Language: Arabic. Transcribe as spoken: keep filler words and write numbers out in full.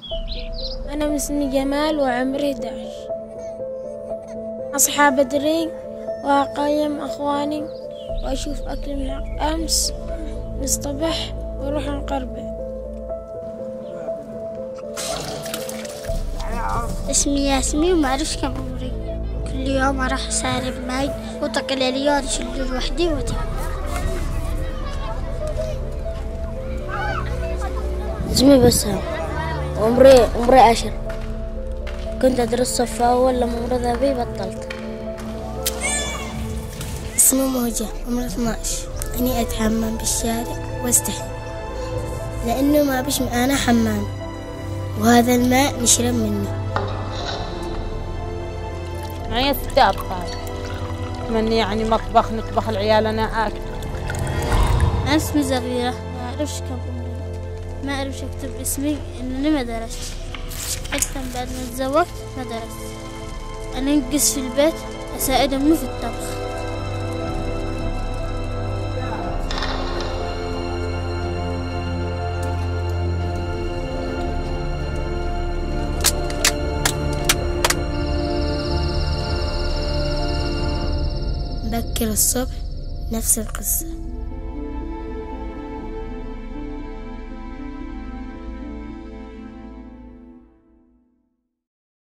أنا اسمي جمال وعمري أحد عشر. أصحى بدري وأقيم أخواني وأشوف أكل من أمس نصطبح وأروح نقربه. اسمي ياسمين وما أعرفش كم عمري. كل يوم أروح أسالب ماي وطق العيال شلوا لوحدي وأتعب. اسمي بسام وعمري عمري عشر. كنت أدرس صف أول لما مرض أبي بطلت. اسمي موجة عمري اثنا عشر. أني أتحمم بالشارع واستحي لأنه ما بيش معانا حمام وهذا الماء نشرب منه. معي ست أطفال من يعني مطبخ نطبخ العيال أنا آكل. أنا اسمي زغيرة ما أعرفش كم عمري. ما أعرفش أكتب اسمي إنني ما درست. حتى بعد ما تزوجت ما درست. أنا أنقص في البيت أساعد أمي في الطبخ. بكر الصبح نفس القصة.